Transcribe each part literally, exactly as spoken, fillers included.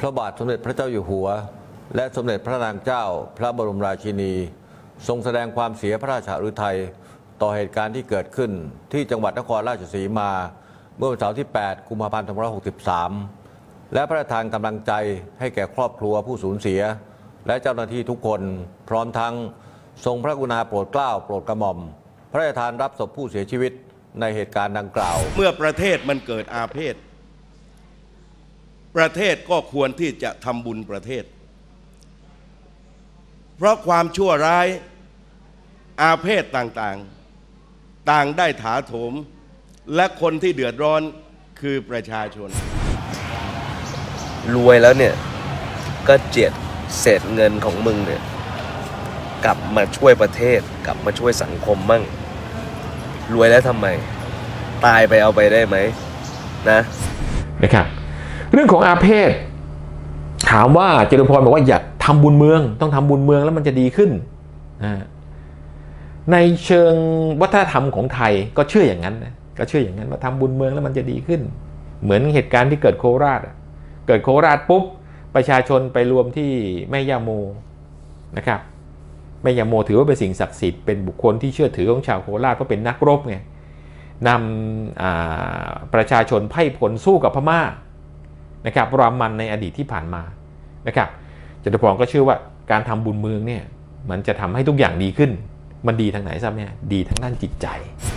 พระบาทสมเด็จพระเจ้าอยู่หัวและสมเด็จพระนางเจ้าพระบรมราชินีทรงแสดงความเสียพระราชฤทัยต่อเหตุการณ์ที่เกิดขึ้นที่จังหวัดนครราชสีมาเมื่อวันเสาร์ที่ แปด กุมภาพันธ์ สองพันห้าร้อยหกสิบสาม และพระราชทานกำลังใจให้แก่ครอบครัวผู้สูญเสียและเจ้าหน้าที่ทุกคนพร้อมทั้งทรงพระกรุณาโปรดเกล้าโปรดกระหม่อมพระราชทานรับศพผู้เสียชีวิตในเหตุการณ์ดังกล่าวเมื่อประเทศมันเกิดอาเพศประเทศก็ควรที่จะทำบุญประเทศเพราะความชั่วร้ายอาเพศต่างๆต่างได้ถาโถมและคนที่เดือดร้อนคือประชาชนรวยแล้วเนี่ยก็เจียดเศษเงินของมึงเนี่ยกลับมาช่วยประเทศกลับมาช่วยสังคมมั่งรวยแล้วทำไมตายไปเอาไปได้ไหมนะนะครับเรื่องของอาเพศถามว่าจตุพรบอกว่าอยากทำบุญเมืองต้องทำบุญเมืองแล้วมันจะดีขึ้นในเชิงวัฒนธรรมของไทยก็เชื่ออย่างนั้นนะก็เชื่ออย่างนั้นว่าทำบุญเมืองแล้วมันจะดีขึ้นเหมือนเหตุการณ์ที่เกิดโคราชเกิดโคราชปุ๊บประชาชนไปรวมที่แม่ย่าโมนะครับแม่ย่าโมถือว่าเป็นสิ่งศักดิ์สิทธิ์เป็นบุคคลที่เชื่อถือของชาวโคราชเพราะเป็นนักรบไงนำประชาชนไพ่ผลสู้กับพม่านะครับรามันในอดีตที่ผ่านมานะครับจตุพรก็เชื่อว่าการทำบุญเมืองเนี่ยมันจะทำให้ทุกอย่างดีขึ้นมันดีทางไหนทราบไหมดีทางด้านจิตใจ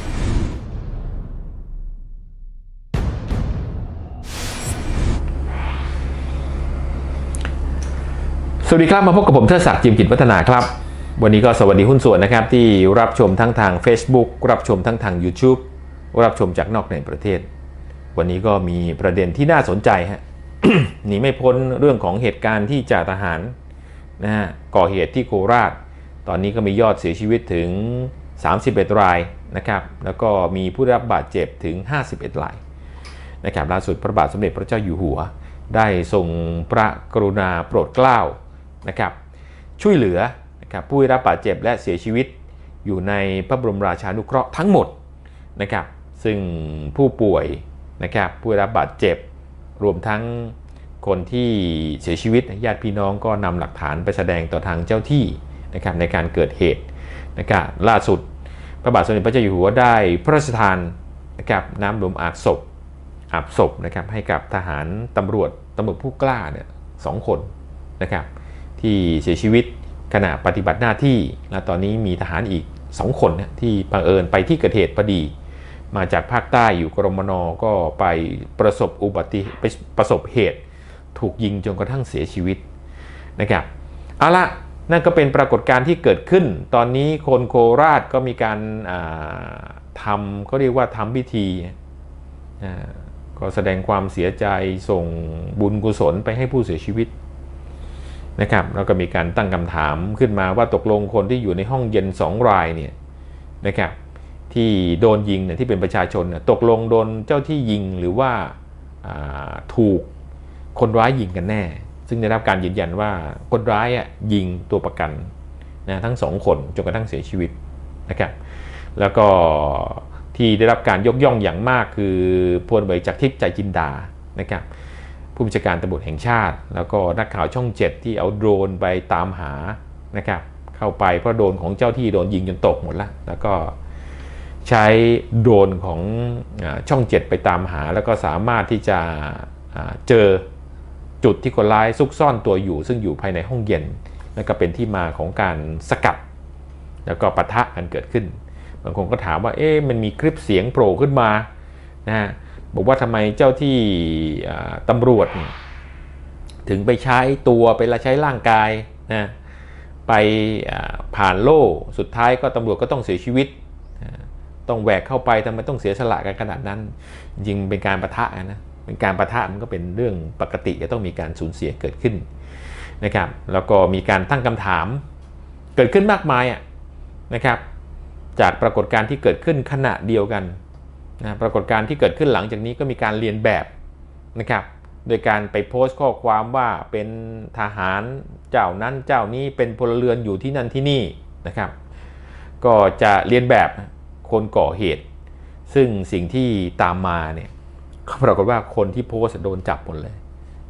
สวัสดีครับมาพบกับผมเทิดศักดิ์ จิมกิจวัฒนาครับวันนี้ก็สวัสดีหุ้นส่วนนะครับที่รับชมทั้งทาง Facebook รับชมทั้งทาง YouTube รับชมจากนอกในประเทศวันนี้ก็มีประเด็นที่น่าสนใจฮะ หนีไม่พ้นเรื่องของเหตุการณ์ที่จ่าทหารนะฮะก่อเหตุที่โคราชตอนนี้ก็มียอดเสียชีวิตถึงสามสิบเอ็ดรายนะครับแล้วก็มีผู้ได้รับบาดเจ็บถึงห้าสิบเอ็ดรายนะครับล่าสุดพระบาทสมเด็จพระเจ้าอยู่หัวได้ทรงพระกรุณาโปรดเกล้านะครับช่วยเหลือนะครับผู้ได้รับบาดเจ็บและเสียชีวิตอยู่ในพระบรมราชานุเคราะห์ทั้งหมดนะครับซึ่งผู้ป่วยนะครับผู้ได้รับบาดเจ็บรวมทั้งคนที่เสียชีวิตญาติพี่น้องก็นำหลักฐานไปแสดงต่อทางเจ้าที่นะครับในการเกิดเหตุนะครับล่าสุดพระบาทสมเด็จพระเจ้าอยู่หัวได้พระราชทานนะครับน้ำหลวงอาบศพอาบศพนะครับให้กับทหารตำรวจตำรวจผู้กล้าเนี่ยสองคนนะครับที่เสียชีวิตขณะปฏิบัติหน้าที่และตอนนี้มีทหารอีกสองคนนะที่บังเอิญไปที่เกิดเหตุพอดีมาจากภาคใต้อยู่กรมน.ก็ไปประสบอุบัติประสบเหตุถูกยิงจนกระทั่งเสียชีวิตนะครับเอาละนั่นก็เป็นปรากฏการณ์ที่เกิดขึ้นตอนนี้คนโคราชก็มีการทำเขาเรียกว่าทำพิธีก็แสดงความเสียใจส่งบุญกุศลไปให้ผู้เสียชีวิตนะครับแล้วก็มีการตั้งคำถามขึ้นมาว่าตกลงคนที่อยู่ในห้องเย็นสองรายเนี่ยนะครับที่โดนยิงเนี่ยที่เป็นประชาชนเนี่ยตกลงโดนเจ้าที่ยิงหรือว่าถูกคนร้ายยิงกันแน่ซึ่งได้รับการยืนยันว่าคนร้ายอ่ะยิงตัวประกันนะทั้งสองคนจนกระทั่งเสียชีวิตนะครับแล้วก็ที่ได้รับการยกย่องอย่างมากคือพลเอกจากทิพย์ใจจินดานะครับผู้บัญชาการตำรวจแห่งชาติแล้วก็นักข่าวช่องเจ็ดที่เอาโดรนไปตามหานะครับเข้าไปเพราะโดรนของเจ้าที่โดนยิงจนตกหมดแล้วแล้วก็ใช้โดรนของช่องเจ็ดไปตามหาแล้วก็สามารถที่จะเจอจุดที่คนร้ายซุกซ่อนตัวอยู่ซึ่งอยู่ภายในห้องเย็นแล้วก็เป็นที่มาของการสกัดแล้วก็ปะทะกันเกิดขึ้นบางคนก็ถามว่าเอ๊ะมันมีคลิปเสียงโผล่ขึ้นมานะฮะบอกว่าทำไมเจ้าที่ตำรวจถึงไปใช้ตัวไปละใช้ร่างกายนะไปผ่านโล่สุดท้ายก็ตำรวจก็ต้องเสียชีวิตต้องแหวกเข้าไปทำไมต้องเสียสละกันขนาดนั้นจริงเป็นการปะทะนะเป็นการปะทะมันก็เป็นเรื่องปกติจะต้องมีการสูญเสียเกิดขึ้นนะครับแล้วก็มีการตั้งคำถามเกิดขึ้นมากมายนะครับจากปรากฏการณ์ที่เกิดขึ้นขณะเดียวกันนะปรากฏการณ์ที่เกิดขึ้นหลังจากนี้ก็มีการเรียนแบบนะครับโดยการไปโพสต์ข้อความว่าเป็นทหารเจ้านั้นเจ้านี้เป็นพลเรือนอยู่ที่นั่นที่นี่นะครับก็จะเรียนแบบคนก่อเหตุซึ่งสิ่งที่ตามมาเนี่ยปรากฏว่าคนที่โพสต์โดนจับหมดเลย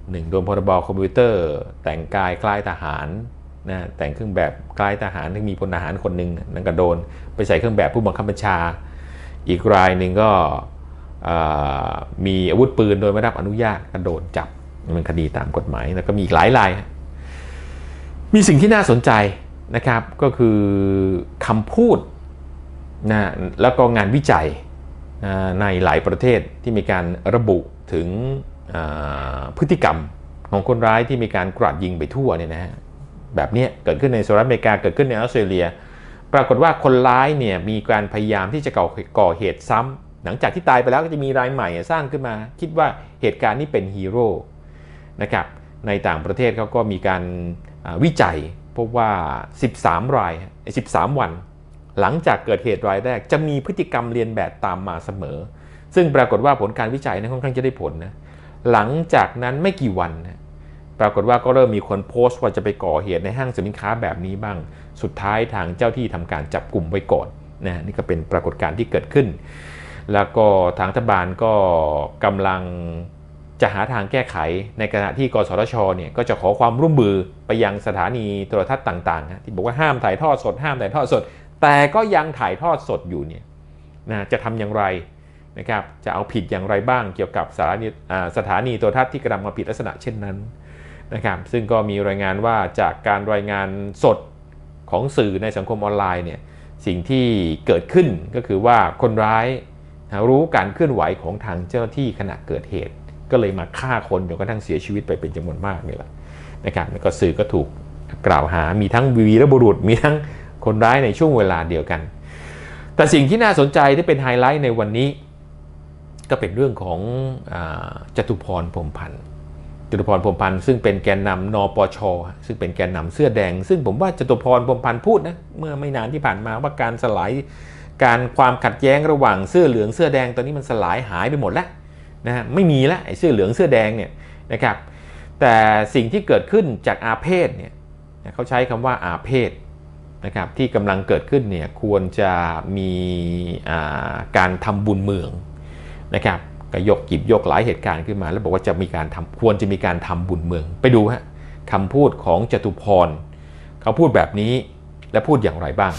หนึ่งโดนพรบคอมพิวเตอร์แต่งกายคล้ายทหารนะแต่งเครื่องแบบคล้ายทหารที่มีพลทหารคนหนึ่งนั่นก็โดนไปใส่เครื่องแบบผู้บังคับบัญชาอีกรายหนึ่งก็มีอาวุธปืนโดยไม่ได้รับอนุญาตก็โดนจับเป็นคดีตามกฎหมายแล้วก็มีอีกหลายรายมีสิ่งที่น่าสนใจนะครับก็คือคำพูดนะแล้วก็งานวิจัยในหลายประเทศที่มีการระบุถึงพฤติกรรมของคนร้ายที่มีการกราดยิงไปทั่วเนี่ยนะฮะแบบนี้เกิดขึ้นในสหรัฐอเมริกาเกิดขึ้นในออสเตรเลียปรากฏว่าคนร้ายเนี่ยมีการพยายามที่จะก่อเหตุซ้ำหลังจากที่ตายไปแล้วก็จะมีรายใหม่สร้างขึ้นมาคิดว่าเหตุการณ์นี้เป็นฮีโร่นะครับในต่างประเทศเขาก็มีการวิจัยพบว่าสิบสามรายสิบสามวันหลังจากเกิดเหตุรายแรกจะมีพฤติกรรมเรียนแบบตามมาเสมอซึ่งปรากฏว่าผลการวิจัยนั้นค่อนข้างจะได้ผลนะหลังจากนั้นไม่กี่วันนะปรากฏว่าก็เริ่มมีคนโพสต์ว่าจะไปก่อเหตุในห้างสินค้าแบบนี้บ้างสุดท้ายทางเจ้าที่ทำการจับกลุ่มไว้ก่อนนะนี่ก็เป็นปรากฏการณ์ที่เกิดขึ้นแล้วก็ทางรัฐบาลก็กำลังจะหาทางแก้ไขในขณะที่กสทชเนี่ยก็จะขอความร่วมมือไปยังสถานีโทรทัศน์ต่างๆนะที่บอกว่าห้ามถ่ายทอดสดห้ามถ่ายทอดสดแต่ก็ยังถ่ายทอดสดอยู่เนี่ยนะจะทำอย่างไรนะครับจะเอาผิดอย่างไรบ้างเกี่ยวกับสถานีสถานีโทรทัศน์ที่กระทำความผิดลักษณะเช่นนั้นนะครับซึ่งก็มีรายงานว่าจากการรายงานสดของสื่อในสังคมออนไลน์เนี่ยสิ่งที่เกิดขึ้นก็คือว่าคนร้ายรู้การเคลื่อนไหวของทางเจ้าหน้าที่ขณะเกิดเหตุก็เลยมาฆ่าคนจนกระทั่งเสียชีวิตไปเป็นจำนวนมากนี่แหละนะครับแล้วก็สื่อก็ถูกกล่าวหามีทั้งวีรบุรุษมีทั้งคนร้ายในช่วงเวลาเดียวกันแต่สิ่งที่น่าสนใจที่เป็นไฮไลท์ในวันนี้ก็เป็นเรื่องของจตุพรพรหมพันธ์จตุพรพรหมพันธ์ซึ่งเป็นแกนนำนปช.ซึ่งเป็นแกนนำเสื้อแดงซึ่งผมว่าจตุพรพรหมพันธ์พูดนะเมื่อไม่นานที่ผ่านมาว่าการสลายการความขัดแย้งระหว่างเสื้อเหลืองเสื้อแดงตอนนี้มันสลายหายไปหมดแล้วนะฮะไม่มีแล้วไอ้เสื้อเหลืองเสื้อแดงเนี่ยนะครับแต่สิ่งที่เกิดขึ้นจากอาเพศเนี่ยเขาใช้คำว่าอาเพศนะครับที่กำลังเกิดขึ้นเนี่ยควรจะมีการทำบุญเมืองนะครับก็ยกหยิบยกหลายเหตุการณ์ขึ้นมาแล้วบอกว่าจะมีการทำควรจะมีการทำบุญเมืองไปดูฮะคำพูดของจตุพรเขาพูดแบบนี้และพูดอย่างไรบ้าง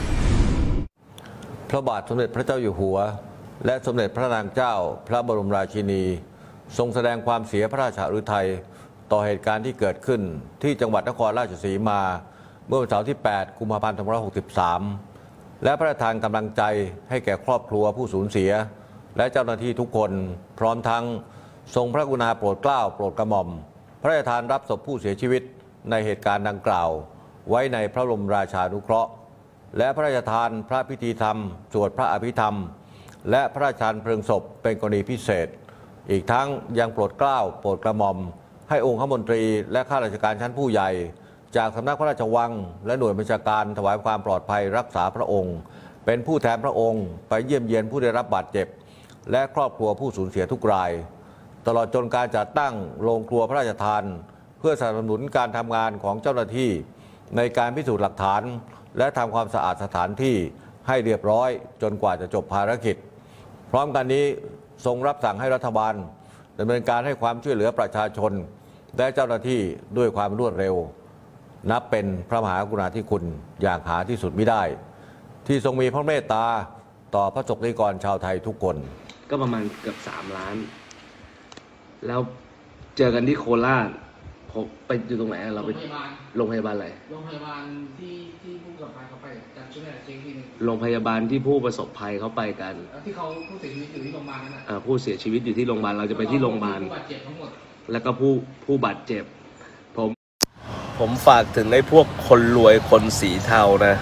พระบาทสมเด็จพระเจ้าอยู่หัวและสมเด็จพระนางเจ้าพระบรมราชินีทรงแสดงความเสียพระราชฤทัยต่อเหตุการณ์ที่เกิดขึ้นที่จังหวัดนครราชสีมาเมื่อวันเสาร์ที่แปดกุมภาพันธ์สองพันห้าร้อยหกสิบสามและพระราชทานกำลังใจให้แก่ครอบครัวผู้สูญเสียและเจ้าหน้าที่ทุกคนพร้อมทั้งทรงพระกรุณาโปรดเกล้าโปรดกระหม่อมพระราชทานรับศพผู้เสียชีวิตในเหตุการณ์ดังกล่าวไว้ในพระบรมราชานุเคราะห์และพระราชทานพระพิธีธรรมสวดพระอภิธรรมและพระราชทานเพลิงศพเป็นกรณีพิเศษอีกทั้งยังโปรดเกล้าโปรดกระหม่อมให้องค์ข้ามนตรีและข้าราชการชั้นผู้ใหญ่จากสำนักพระราชวังและหน่วยบัญชาการถวายความปลอดภัยรักษาพระองค์เป็นผู้แทนพระองค์ไปเยี่ยมเยียนผู้ได้รับบาดเจ็บและครอบครัวผู้สูญเสียทุกรายตลอดจนการจัดตั้งโรงครัวพระราชทานเพื่อสนับสนุนการทำงานของเจ้าหน้าที่ในการพิสูจน์หลักฐานและทำความสะอาดสถานที่ให้เรียบร้อยจนกว่าจะจบภารกิจพร้อมกันนี้ทรงรับสั่งให้รัฐบาลดำเนินการให้ความช่วยเหลือประชาชนและเจ้าหน้าที่ด้วยความรวดเร็วนับเป็นพระมหากรุณาธิคุณอย่างหาที่สุดมิได้ที่ทรงมีพระเมตตาต่อพระสงฆ์นิกรชาวไทยทุกคนก็ประมาณเกือบสามล้านแล้วเจอกันที่โคราชผมไปอยู่ตรงไหนเราไปโรงพยาบาลอะไรโรงพยาบาลที่ที่ผู้ประสบภัยเขาไปกันใช่ไหมเช็คที่นึงโรงพยาบาลที่ผู้ประสบภัยเขาไปกันที่เขาผู้เสียชีวิตอยู่ที่โรงพยาบาลนั่นแหละผู้เสียชีวิตอยู่ที่โรงพยาบาลเราจะไปที่โรงพยาบาลผู้บาดเจ็บทั้งหมดแล้วก็ผู้ผู้บาดเจ็บผมผมฝากถึงไอ้พวกคนรวยคนสีเทานะ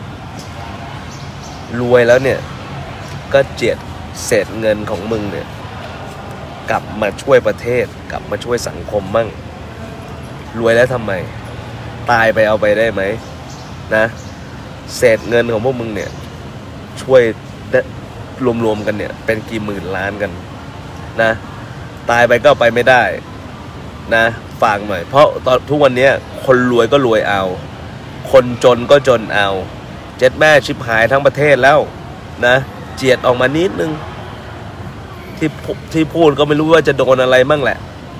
รวยแล้วเนี่ยก็เจียดเศษเงินของมึงเนี่ยกลับมาช่วยประเทศกลับมาช่วยสังคมมั่งรวยแล้วทำไมตายไปเอาไปได้ไหมนะเศษเงินของพวกมึงเนี่ยช่วยรวมๆกันเนี่ยเป็นกี่หมื่นล้านกันนะตายไปก็ไปไม่ได้นะฟังหน่อยเพราะตอนทุกวันนี้คนรวยก็รวยเอาคนจนก็จนเอาเจ็ดแม่ชิบหายทั้งประเทศแล้วนะเจียดออกมานิดนึงที่ที่พูดก็ไม่รู้ว่าจะโดนอะไรมั่งแหละ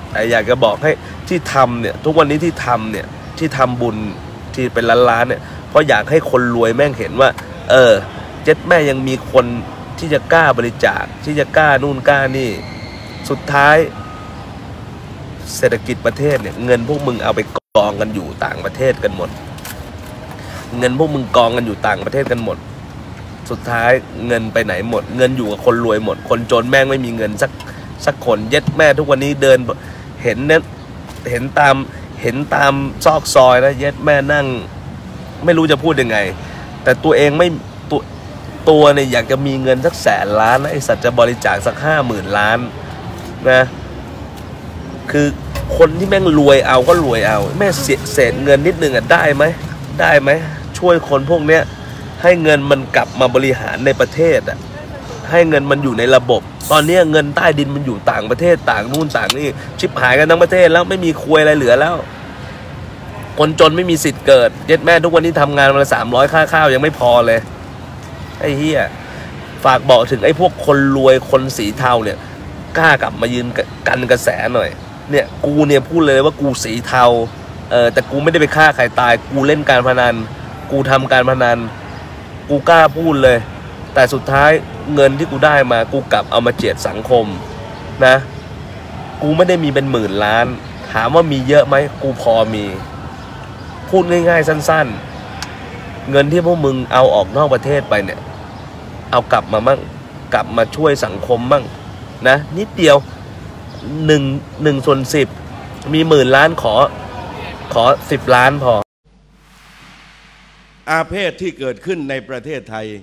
แต่อยากจะบอกให้ที่ทำเนี่ยทุกวันนี้ที่ทำเนี่ยที่ทำบุญที่เป็นล้านๆเนี่ยเพราะอยากให้คนรวยแม่งเห็นว่าเออเจ็ดแม่ยังมีคนที่จะกล้าบริจาคที่จะกล้านู่นกล้านี่สุดท้ายเศรษฐกิจประเทศเนี่ยเงินพวกมึงเอาไปกองกันอยู่ต่างประเทศกันหมดเงินพวกมึงกองกันอยู่ต่างประเทศกันหมดสุดท้ายเงินไปไหนหมดเงินอยู่กับคนรวยหมดคนจนแม่งไม่มีเงินสักสักคนเย็ดแม่ทุกวันนี้เดินเห็นเนี่ยเห็นตามเห็นตามซอกซอยนะเย็ดแม่นั่งไม่รู้จะพูดยังไงแต่ตัวเองไม่ตัวตัวเนี่ยอยากจะมีเงินสักแสนล้านนะไอสัตว์จะบริจาคสักห้าหมื่นล้านนะคือคนที่แม่งรวยเอาก็รวยเอาแม่เสียเศษเงินนิดนึงอ่ะได้ไหมได้ไหมช่วยคนพวกเนี้ยให้เงินมันกลับมาบริหารในประเทศอ่ะให้เงินมันอยู่ในระบบตอนนี้เงินใต้ดินมันอยู่ต่างประเทศต่างนู่นต่างนี่ชิบหายกันทั้งประเทศแล้วไม่มีควยอะไรเหลือแล้วคนจนไม่มีสิทธิ์เกิดเย็ดแม่ทุกวันนี้ทำงานวันละสามร้อยค่าข้าวยังไม่พอเลยไอ้เหี้ยฝากบอกถึงไอ้พวกคนรวยคนสีเทาเนี่ยกล้ากลับมายืนกันกระแสหน่อยเนี่ยกูเนี่ยพูดเลยว่ากูสีเทาเออแต่กูไม่ได้ไปฆ่าใครตายกูเล่นการพนันกูทำการพนันกูกล้าพูดเลยแต่สุดท้ายเงินที่กูได้มากูกลับเอามาเจียดสังคมนะกูไม่ได้มีเป็นหมื่นล้านถามว่ามีเยอะไหมกูพอมีพูดง่ายๆสั้นๆเงินที่พวกมึงเอาออกนอกประเทศไปเนี่ยเอากลับมามั่งกลับมาช่วยสังคมมั่งนะนิดเดียวหนึ่งหนึ่งส่วนสิบมีหมื่นล้านขอขอสิบล้านพออาเพศที่เกิดขึ้นในประเทศไทย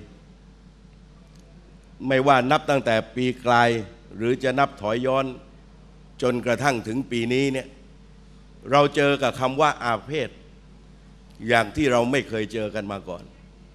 ไม่ว่านับตั้งแต่ปีกลายหรือจะนับถอยย้อนจนกระทั่งถึงปีนี้เนี่ยเราเจอกับคำว่าอาเพศอย่างที่เราไม่เคยเจอกันมาก่อน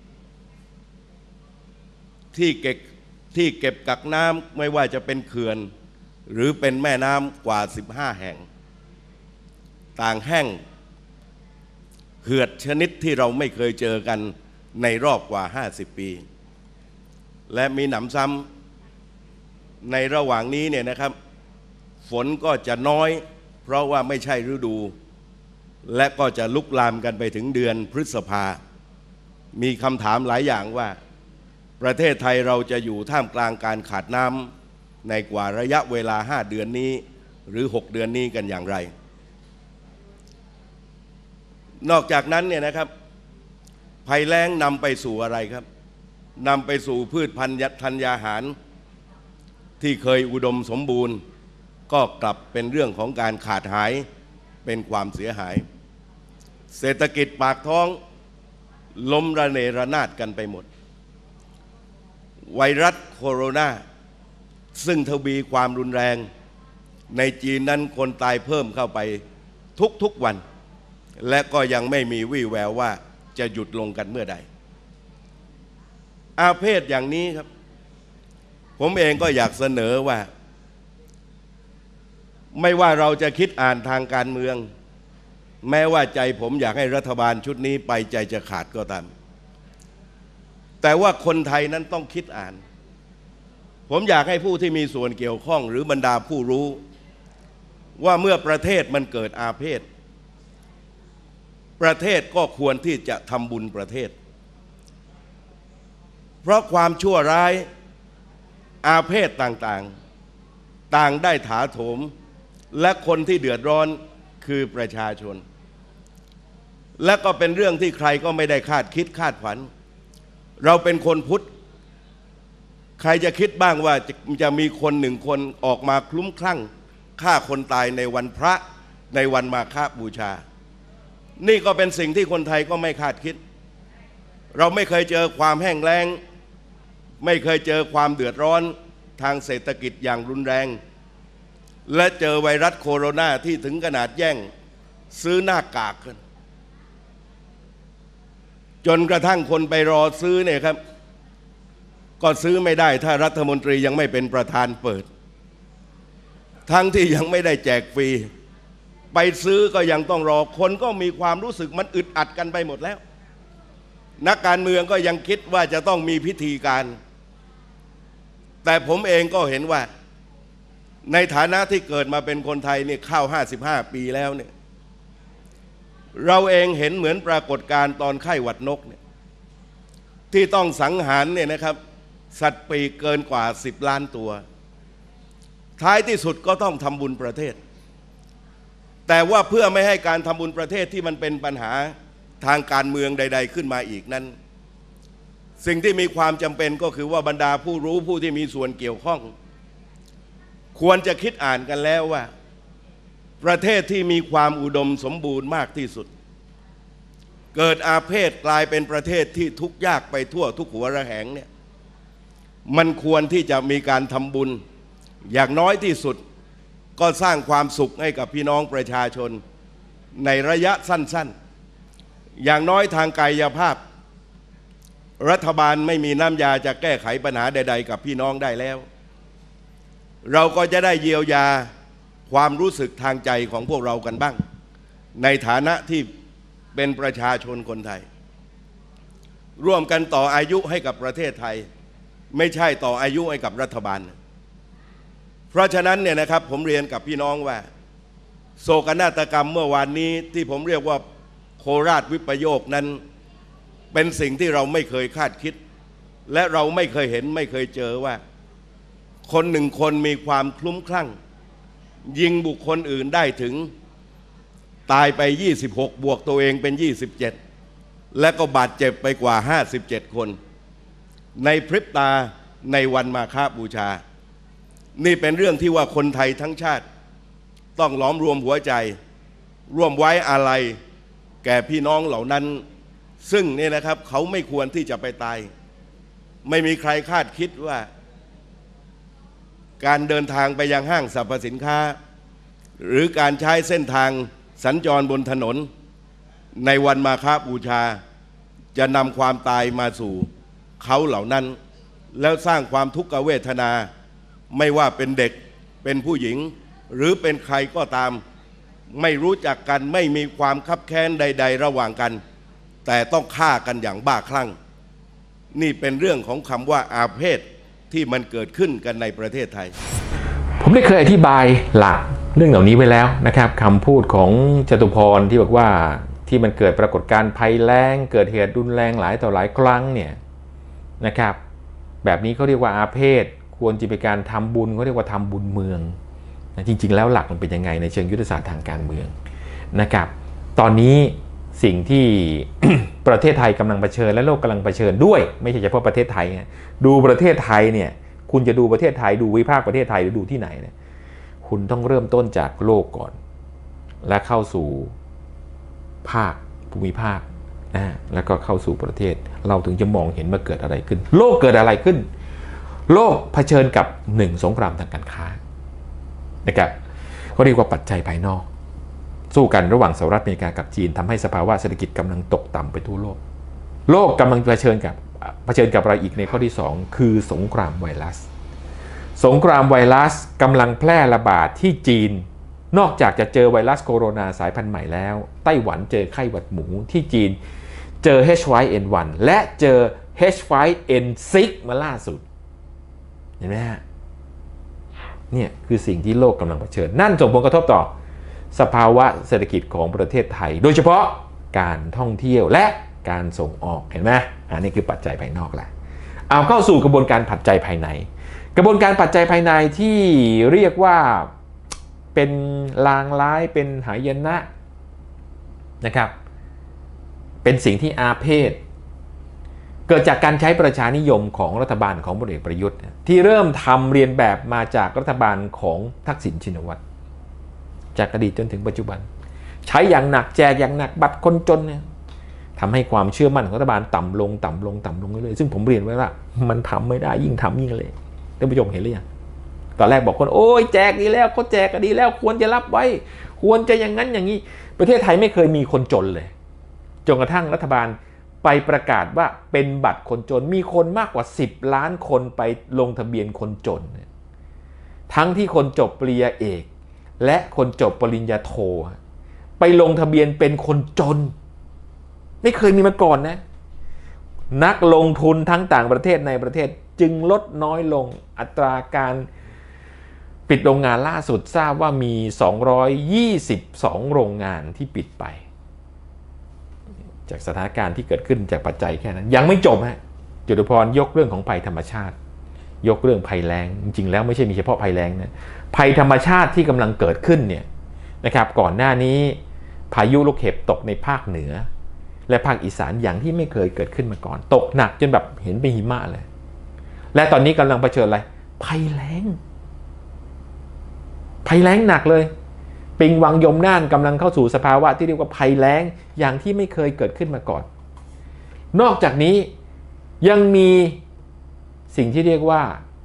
ที่เก็บที่เก็บกักน้ำไม่ว่าจะเป็นเขื่อนหรือเป็นแม่น้ำกว่าสิบห้าแห่งต่างแห้งเหือดชนิดที่เราไม่เคยเจอกันในรอบกว่าห้าสิบปีและมีหนำซ้ำในระหว่างนี้เนี่ยนะครับฝนก็จะน้อยเพราะว่าไม่ใช่ฤดูและก็จะลุกลามกันไปถึงเดือนพฤษภามีคำถามหลายอย่างว่าประเทศไทยเราจะอยู่ท่ามกลางการขาดน้ำในกว่าระยะเวลาห้าเดือนนี้หรือหกเดือนนี้กันอย่างไรนอกจากนั้นเนี่ยนะครับภัยแล้งนำไปสู่อะไรครับนำไปสู่พืชพันธุ์ธัญญาหารที่เคยอุดมสมบูรณ์ก็กลับเป็นเรื่องของการขาดหายเป็นความเสียหายเศรษฐกิจปากท้องล้มระเนระนาดกันไปหมดไวรัสโคโรนาซึ่งทวีความรุนแรงในจีนนั้นคนตายเพิ่มเข้าไปทุกๆวันและก็ยังไม่มีวี่แววว่าจะหยุดลงกันเมื่อใดอาเพศอย่างนี้ครับผมเองก็อยากเสนอว่าไม่ว่าเราจะคิดอ่านทางการเมืองแม้ว่าใจผมอยากให้รัฐบาลชุดนี้ไปใจจะขาดก็ตามแต่ว่าคนไทยนั้นต้องคิดอ่านผมอยากให้ผู้ที่มีส่วนเกี่ยวข้องหรือบรรดาผู้รู้ว่าเมื่อประเทศมันเกิดอาเพศประเทศก็ควรที่จะทำบุญประเทศเพราะความชั่วร้ายอาเพศต่างๆต่างได้ถาโถมและคนที่เดือดร้อนคือประชาชนและก็เป็นเรื่องที่ใครก็ไม่ได้คาดคิดคาดฝันเราเป็นคนพุทธใครจะคิดบ้างว่าจะจะมีคนหนึ่งคนออกมาคลุ้มคลั่งฆ่าคนตายในวันพระในวันมาฆบูชานี่ก็เป็นสิ่งที่คนไทยก็ไม่คาดคิดเราไม่เคยเจอความแห้งแล้งไม่เคยเจอความเดือดร้อนทางเศรษฐกิจอย่างรุนแรงและเจอไวรัสโคโรนาที่ถึงขนาดแย่งซื้อหน้ากากกันจนกระทั่งคนไปรอซื้อเนี่ยครับก็ซื้อไม่ได้ถ้ารัฐมนตรียังไม่เป็นประธานเปิดทั้งที่ยังไม่ได้แจกฟรีไปซื้อก็ยังต้องรอคนก็มีความรู้สึกมันอึดอัดกันไปหมดแล้วนักการเมืองก็ยังคิดว่าจะต้องมีพิธีการแต่ผมเองก็เห็นว่าในฐานะที่เกิดมาเป็นคนไทยเนี่ยเข้าห้าสิบห้าปีแล้วเนี่ยเราเองเห็นเหมือนปรากฏการณ์ตอนไข้หวัดนกเนี่ยที่ต้องสังหารเนี่ยนะครับสัตว์ปีกเกินกว่าสิบล้านตัวท้ายที่สุดก็ต้องทำบุญประเทศแต่ว่าเพื่อไม่ให้การทำบุญประเทศที่มันเป็นปัญหาทางการเมืองใดๆขึ้นมาอีกนั้นสิ่งที่มีความจำเป็นก็คือว่าบรรดาผู้รู้ผู้ที่มีส่วนเกี่ยวข้องควรจะคิดอ่านกันแล้วว่าประเทศที่มีความอุดมสมบูรณ์มากที่สุดเกิดอาเพศกลายเป็นประเทศที่ทุกข์ยากไปทั่วทุกหัวระแหงเนี่ยมันควรที่จะมีการทำบุญอย่างน้อยที่สุดก็สร้างความสุขให้กับพี่น้องประชาชนในระยะสั้นๆอย่างน้อยทางกายภาพรัฐบาลไม่มีน้ำยาจะแก้ไขปัญหาใดๆกับพี่น้องได้แล้วเราก็จะได้เยียวยาความรู้สึกทางใจของพวกเรากันบ้างในฐานะที่เป็นประชาชนคนไทยร่วมกันต่ออายุให้กับประเทศไทยไม่ใช่ต่ออายุให้กับรัฐบาลเพราะฉะนั้นเนี่ยนะครับผมเรียนกับพี่น้องว่าโศกนาฏกรรมเมื่อวานนี้ที่ผมเรียกว่าโคราชวิปโยคนั้นเป็นสิ่งที่เราไม่เคยคาดคิดและเราไม่เคยเห็นไม่เคยเจอว่าคนหนึ่งคนมีความคลุ้มคลั่งยิงบุคคลอื่นได้ถึงตายไปยี่สิบหกบวกตัวเองเป็นยี่สิบเจ็ดและก็บาดเจ็บไปกว่าห้าสิบเจ็ดคนในพริบตาในวันมาฆบูชานี่เป็นเรื่องที่ว่าคนไทยทั้งชาติต้องล้อมรวมหัวใจร่วมไว้อาลัยแก่พี่น้องเหล่านั้นซึ่งนี่นะครับเขาไม่ควรที่จะไปตายไม่มีใครคาดคิดว่าการเดินทางไปยังห้างสรรพสินค้าหรือการใช้เส้นทางสัญจรบนถนนในวันมาฆบูชาจะนำความตายมาสู่เขาเหล่านั้นแล้วสร้างความทุกขเวทนาไม่ว่าเป็นเด็กเป็นผู้หญิงหรือเป็นใครก็ตามไม่รู้จักกันไม่มีความคับแค้นใดๆระหว่างกันแต่ต้องฆ่ากันอย่างบ้าคลั่งนี่เป็นเรื่องของคำว่าอาเพศที่มันเกิดขึ้นกันในประเทศไทยผมได้เคยอธิบายหลักเรื่องเหล่านี้ไว้แล้วนะครับคำพูดของจตุพรที่บอกว่าที่มันเกิดปรากฏการณ์ภัยแล้งเกิดเหตุรุนแรงหลายต่อหลายครั้งเนี่ยนะครับแบบนี้เขาเรียกว่าอาเพศควรจะเป็นการทำบุญเขาเรียกว่าทำบุญเมืองนะจริงๆแล้วหลักมันเป็นยังไงในเชิงยุทธศาสตร์ทางการเมืองนะครับตอนนี้สิ่งที่ ประเทศไทยกำลังเผชิญและโลกกำลังเผชิญด้วยไม่ใช่เฉพาะประเทศไทยนะดูประเทศไทยเนี่ยคุณจะดูประเทศไทยดูวิพากษ์ประเทศไทยหรือดูที่ไหนเนี่ยคุณต้องเริ่มต้นจากโลกก่อนและเข้าสู่ภาคภูมิภาคนะแล้วก็เข้าสู่ประเทศเราถึงจะมองเห็นว่าเกิดอะไรขึ้นโลกเกิดอะไรขึ้นโลกเผชิญกับหนึ่งสงครามทางการค้านะครับเขาเรียกว่าปัจจัยภายนอกสู้กันระหว่างสหรัฐอเมริกากับจีนทำให้สภาวะเศรษฐกิจกำลังตกต่ำไปทั่วโลกโลกกำลังเผชิญกับเผชิญกับอะไรอีกในข้อที่สองคือสงครามไวรัสสงครามไวรัสกำลังแพร่ระบาดที่จีนนอกจากจะเจอไวรัสโคโรนาสายพันธุ์ใหม่แล้วไต้หวันเจอไข้หวัดหมูที่จีนเจอ เอช ไฟว์ เอ็น วัน และเจอ เอช ไฟว์ เอ็น ซิกซ์ มาล่าสุดเห็นไหมฮะเนี่ยคือสิ่งที่โลกกำลังเผชิญนั่นส่งผลกระทบต่อสภาวะเศรษฐกิจของประเทศไทยโดยเฉพาะการท่องเที่ยวและการส่งออกเห็นไหมอันนี้คือปัจจัยภายนอกแหละเอาเข้าสู่กระบวนการปัจจัยภายในกระบวนการปัจจัยภายในที่เรียกว่าเป็นลางร้ายเป็นหายนะนะครับเป็นสิ่งที่อาเพศเกิดจากการใช้ประชานิยมของรัฐบาลของพลเอกประยุทธ์ที่เริ่มทำเรียนแบบมาจากรัฐบาลของทักษิณชินวัตรจากอดีตจนถึงปัจจุบันใช้อย่างหนักแจกอย่างหนักบัตรคนจนเนี่ยทำให้ความเชื่อมั่นของรัฐบาลต่ำลงต่ำลงต่ำลงเรื่อยๆซึ่งผมเรียนไว้ว่ามันทำไม่ได้ยิ่งทำยิ่งเลยท่านผู้ชมเห็นหรือยังตอนแรกบอกคนโอ้ยแจกดีแล้วเขาแจกก็ดีแล้วควรจะรับไว้ควรจะอย่างนั้นอย่างนี้ประเทศไทยไม่เคยมีคนจนเลยจนกระทั่งรัฐบาลไปประกาศว่าเป็นบัตรคนจนมีคนมากกว่าสิบล้านคนไปลงทะเบียนคนจนทั้งที่คนจบปริญญาเอกและคนจบปริญญาโทไปลงทะเบียนเป็นคนจนไม่เคยมีมาก่อนนะนักลงทุนทั้งต่างประเทศในประเทศจึงลดน้อยลงอัตราการปิดโรงงานล่าสุดทราบว่ามีสองร้อยยี่สิบสองโรงงานที่ปิดไปจากสถานการณ์ที่เกิดขึ้นจากปัจจัยแค่นั้นยังไม่จบฮะจตุพรยกเรื่องของภัยธรรมชาติยกเรื่องภัยแล้งจริงๆแล้วไม่ใช่มีเฉพาะภัยแล้งนะภัยธรรมชาติที่กำลังเกิดขึ้นเนี่ยนะครับก่อนหน้านี้พายุลูกเห็บตกในภาคเหนือและภาคอีสานอย่างที่ไม่เคยเกิดขึ้นมาก่อนตกหนักจนแบบเห็นเป็นหิมะเลยและตอนนี้กำลังเผชิญอะไรภัยแล้งภัยแล้งหนักเลยปิงวังยมน่านกำลังเข้าสู่สภาวะที่เรียกว่าภัยแล้งอย่างที่ไม่เคยเกิดขึ้นมาก่อนนอกจากนี้ยังมีสิ่งที่เรียกว่า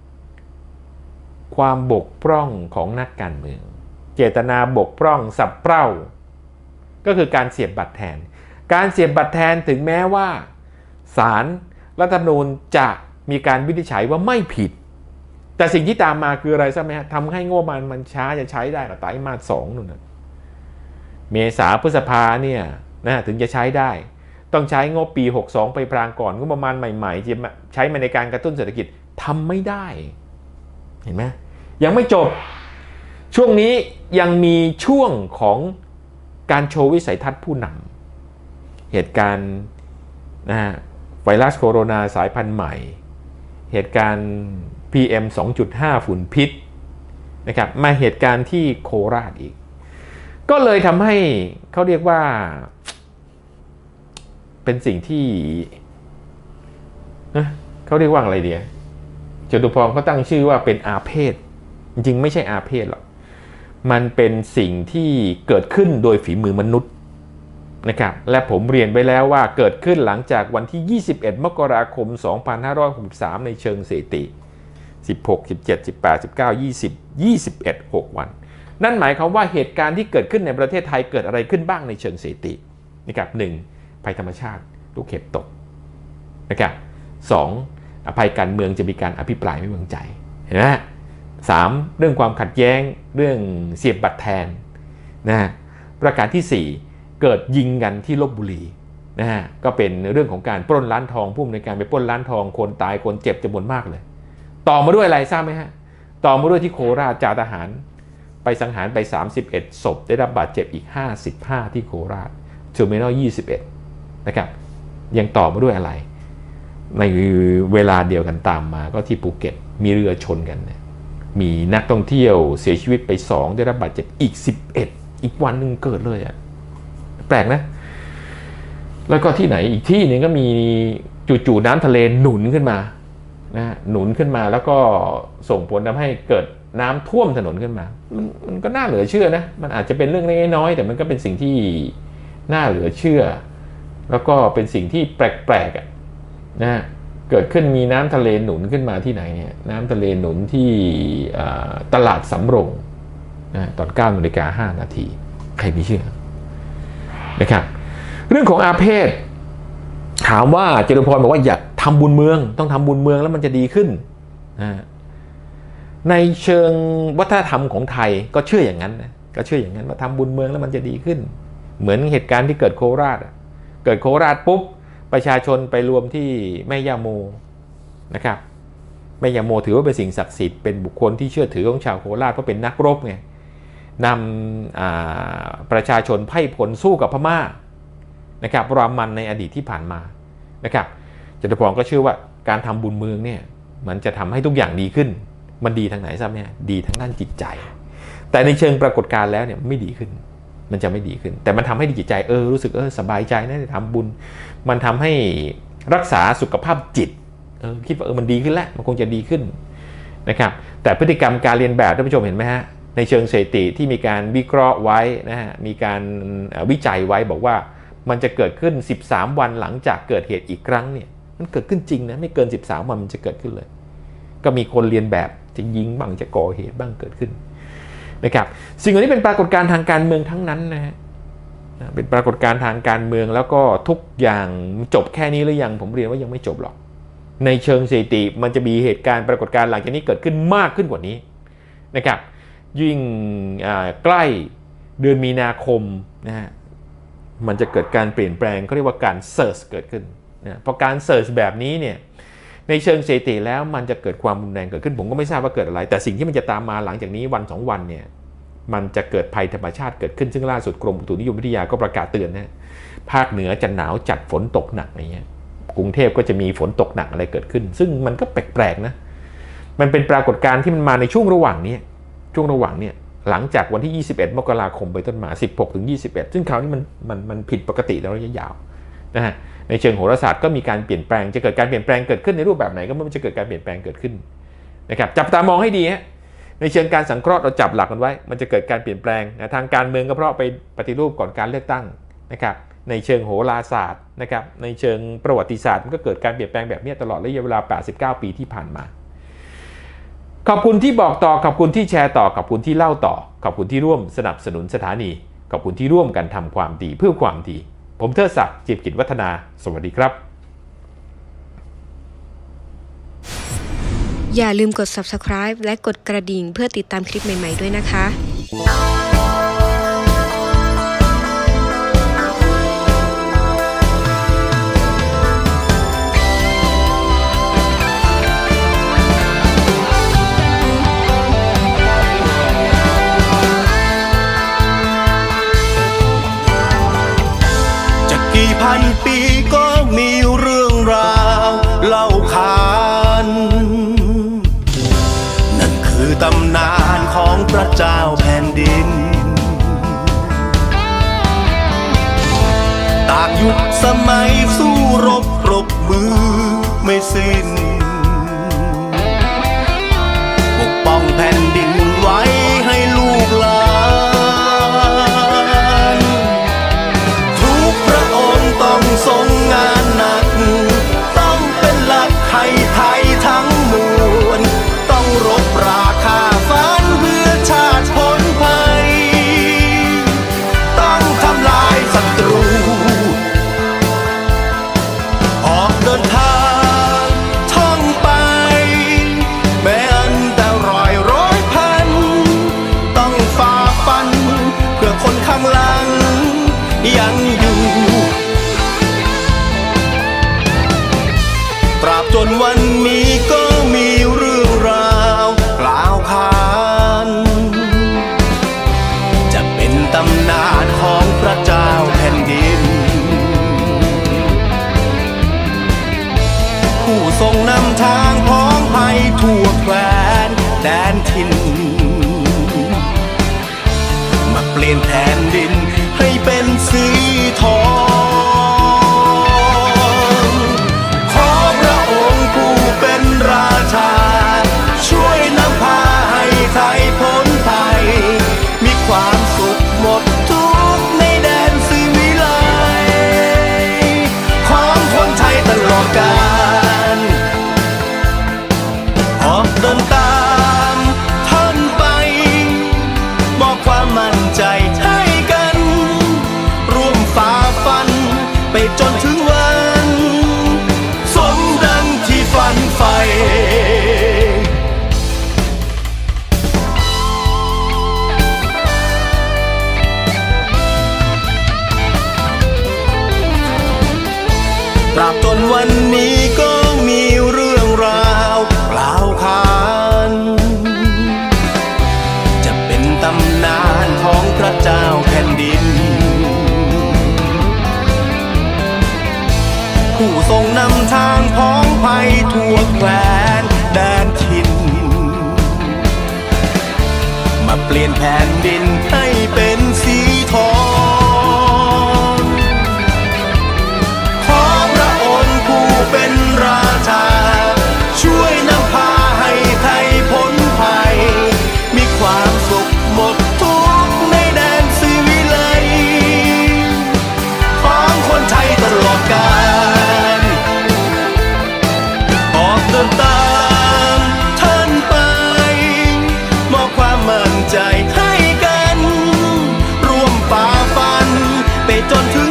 ความบกพร่องของนักการเมืองเจตนาบกพร่องสับเปร่าก็คือการเสียบบัตรแทนการเสียบบัตรแทนถึงแม้ว่าศาลรัฐธรรมนูญจะมีการวินิจฉัยว่าไม่ผิดแต่สิ่งที่ตามมาคืออะไรใช่ไหมฮะทำให้งบประมาณมันช้าจะใช้ได้กับไตรมาสสองนู่นนะเมษาพฤษภาเนี่ยนะถึงจะใช้ได้ต้องใช้งบปีหกสิบสองไปพรางก่อนงบประมาณใหม่ๆจะใช้มาในการกระตุ้นเศรษฐกิจทำไม่ได้เห็นไหมยังไม่จบช่วงนี้ยังมีช่วงของการโชว์วิสัยทัศน์ผู้นำเหตุการณ์นะฮะไวรัสโคโรนาสายพันธุ์ใหม่เหตุการณ์ พี เอ็ม สองจุดห้า ฝุ่นพิษนะครับมาเหตุการณ์ที่โคราชอีกก็เลยทำให้เขาเรียกว่าเป็นสิ่งที่นะเขาเรียกว่าอะไรเดียจตุพรเขาตั้งชื่อว่าเป็นอาเพศจริงๆไม่ใช่อาเพศหรอกมันเป็นสิ่งที่เกิดขึ้นโดยฝีมือมนุษย์นะครับและผมเรียนไปแล้วว่าเกิดขึ้นหลังจากวันที่ยี่สิบเอ็ดมกราคมสองพันห้าร้อยหกสิบสามในเชิงสถิติสิบหก สิบเจ็ด สิบแปด สิบเก้า ยี่สิบ ยี่สิบเอ็ด หกวันนั่นหมายความว่าเหตุการณ์ที่เกิดขึ้นในประเทศไทยเกิดอะไรขึ้นบ้างในเชิงสถิตินะครับหนึ่งภัยธรรมชาติลูกเห็บตกนะครับสองภัยการเมืองจะมีการอภิปรายไม่ไว้วางใจเห็นไหมสามเรื่องความขัดแย้งเรื่องเสียบบัตรแทนนะฮะประการที่สี่เกิดยิงกันที่ลพบุรีนะฮะก็เป็นเรื่องของการปล้นร้านทองผู้อำนวยการไปปล้นร้านทองคนตายคนเจ็บจำนวนมากเลยต่อมาด้วยอะไรทราบไหมฮะต่อมาด้วยที่โคราชจ่าทหารไปสังหารไปสามสิบเอ็ดศพได้รับบาดเจ็บอีกห้าสิบห้าที่โคราชเทอร์มินอลยี่สิบเอ็ดนะครับยังต่อมาด้วยอะไรในเวลาเดียวกันตามมาก็ที่ภูเก็ตมีเรือชนกันเนี่ยมีนักท่องเที่ยวเสียชีวิตไปสองได้รับบาดเจ็บอีกสิบเอ็ดอีกวันหนึ่งเกิดเลยอ่ะแปลกนะแล้วก็ที่ไหนอีกที่นึงก็มีจู่ๆน้ำทะเลหนุนขึ้นมานะหนุนขึ้นมาแล้วก็ส่งผลทำให้เกิดน้ำท่วมถนนขึ้นมามันมันก็น่าเหลือเชื่อนะมันอาจจะเป็นเรื่องเล็กน้อยแต่มันก็เป็นสิ่งที่น่าเหลือเชื่อแล้วก็เป็นสิ่งที่แปลกๆอ่ะนะเกิดขึ้นมีน้ำทะเลหนุนขึ้นมาที่ไหนเนี่ยน้ำทะเลหนุนที่ตลาดสำโรงนะตอนเก้านาฬิกาห้านาทีใครไม่เชื่อนะครับเรื่องของอาเพศถามว่าจตุพรบอกว่าอยากทำบุญเมืองต้องทำบุญเมืองแล้วมันจะดีขึ้นนะในเชิงวัฒนธรรมของไทยก็เชื่ออย่างนั้นนะก็เชื่ออย่างนั้นว่าทำบุญเมืองแล้วมันจะดีขึ้นเหมือนเหตุการณ์ที่เกิดโคราชเกิดโคราชปุ๊บประชาชนไปรวมที่แม่ย่าโมนะครับแม่ย่าโมถือว่าเป็นสิ่งศักดิ์สิทธิ์เป็นบุคคลที่เชื่อถือของชาวโคราชเพราะเป็นนักรบไงนำประชาชนไพ่ผลสู้กับพม่านะครับรามันในอดีตที่ผ่านมานะครับจตุพรก็เชื่อว่าการทำบุญเมืองเนี่ยมันจะทำให้ทุกอย่างดีขึ้นมันดีทางไหนทราบไหมดีทางด้านจิตใจแต่ในเชิงปรากฏการณ์แล้วเนี่ยไม่ดีขึ้นมันจะไม่ดีขึ้นแต่มันทำให้จิตใจเออรู้สึกเออสบายใจนะได้ทำบุญมันทำให้รักษาสุขภาพจิตเออคิดว่าเออมันดีขึ้นแล้วมันคงจะดีขึ้นนะครับแต่พฤติกรรมการเรียนแบบท่านผู้ชมเห็นไหมฮะในเชิงสถิติที่มีการวิเคราะห์ไว้นะฮะมีการวิจัยไว้บอกว่ามันจะเกิดขึ้นสิบสามวันหลังจากเกิดเหตุอีกครั้งเนี่ยมันเกิดขึ้นจริงนะไม่เกินสิบสามวันมันจะเกิดขึ้นเลยก็มีคนเรียนแบบจะยิงบ้างจะก่อเหตุบ้างเกิดขึ้นนะครับสิ่งเหล่านี้เป็นปรากฏการณ์ทางการเมืองทั้งนั้นนะฮะเป็นปรากฏการณ์ทางการเมืองแล้วก็ทุกอย่างจบแค่นี้หรือยังผมเรียนว่ายังไม่จบหรอกในเชิงสถิติมันจะมีเหตุการณ์ปรากฏการณ์หลังจากนี้เกิดขึ้นมากขึ้นกว่านี้นะครับยิ่งใกล้เดือนมีนาคมนะฮะมันจะเกิดการเปลี่ยนแปลงเขาเรียกว่าการเซิร์ชเกิดขึ้นนะเพราะการเซิร์ชแบบนี้เนี่ยในเชิงสถิติแล้วมันจะเกิดความรุนแรงเกิดขึ้นผมก็ไม่ทราบว่าเกิดอะไรแต่สิ่งที่มันจะตามมาหลังจากนี้วันสองวันเนี่ยมันจะเกิดภัยธรรมชาติเกิดขึ้นซึ่งล่าสุดกรมอุตุนิยมวิทยาก็ประกาศเตือนนะภาคเหนือจะหนาวจัดฝนตกหนักอย่างเงี้ยกรุงเทพก็จะมีฝนตกหนักอะไรเกิดขึ้นซึ่งมันก็แปลกๆนะมันเป็นปรากฏการณ์ที่มันมาในช่วงระหว่างนี้ช่วงระหว่างเนี่ยหลังจากวันที่ยี่สิบเอ็ดมกราคมไปต้นมาสิบหกถึงยี่สิบเอ็ดซึ่งคราวนี้มันมันมันผิดปกติแล้วระยะยาวนะฮะในเชิงโหราศาสตร์ก็มีการเปลี่ยนแปลงจะเกิดการเปลี่ยนแปลงเกิดขึ้นในรูปแบบไหนก็ไม่ว่าจะเกิดการเปลี่ยนแปลงเกิดขึ้นนะครับจับตามองให้ดีฮะในเชิงการสังเคราะห์เราจับหลักกันไว้มันจะเกิดการเปลี่ยนแปลงนะทางการเมืองก็เพราะไปปฏิรูปก่อนการเลือกตั้งนะครับในเชิงโหราศาสตร์นะครับในเชิงประวัติศาสตร์มันก็เกิดการเปลี่ยนแปลงแบบนี้ตลอดระยะเวลาแปดสิบเก้าปีที่ผ่านมาขอบคุณที่บอกต่อขอบคุณที่แชร์ต่อขอบคุณที่เล่าต่อขอบคุณที่ร่วมสนับสนุนสถานีขอบคุณที่ร่วมกันทำความดีเพื่อความดีผมเทิดศักดิ์จิตกิจวัฒนาสวัสดีครับอย่าลืมกด ซับสไครบ์ และกดกระดิ่งเพื่อติดตามคลิปใหม่ๆด้วยนะคะกี่พันปีก็มีเรื่องราวเล่าขานนั่นคือตำนานของพระเจ้าแผ่นดินตากยุคสมัยสู้รบปรบมือไม่สิ้นปกป้องแผ่นดินไว้ให้ลูกหลานต้องทรงงานหนักต้องเป็นหลักให้ไทยทั้งมวลต้องรบราคาฟันเพื่อชาติพ้นภัยต้องทำลายศัตรูออกเดินทางท่องไปแม้อันตรายร้อยพันต้องฝ่าฟันเพื่อคนข้างหลังยังอยู่ตราบจนวันนี้ก็มีเรื่องราวกล่าวขานจะเป็นตำนานของพระเจ้าแผ่นดินผู้ทรงนำทางพ้องภัยทั่วแคว้นแดนถิ่นมาเปลี่ยนแผ่นดินให้เป็นสีทองราชาช่วยนำพาให้ไทยพ้นภัยมีความสุขหมดทุกในแดนสิวิไลของคนไทยตลอดกาลออกเดินตามท่านไปมอบความมั่นใจให้กันร่วมฝ่าฟันไปจนถึงวันสมดังที่ฝันใฝ่ตราบจนวันนี้ก็มีเรื่องราวกล่าวขานจะเป็นตำนานของพระเจ้าแผ่นดินผู้ทรงนำทางพ้องภัยทั่วแคว้นแดนถิ่นมาเปลี่ยนแผ่นดินให้เป็นสีทองขอพระองค์ผู้เป็นราชาช่วยนำพาให้ไทยพ้นภัยมีความสุขหมดทุกในแดนสิวิไลของคนไทยตลอดกาลออกเดินตามท่านไปมอบความมั่นใจให้กันร่วมฝ่าฟันไปจนถึง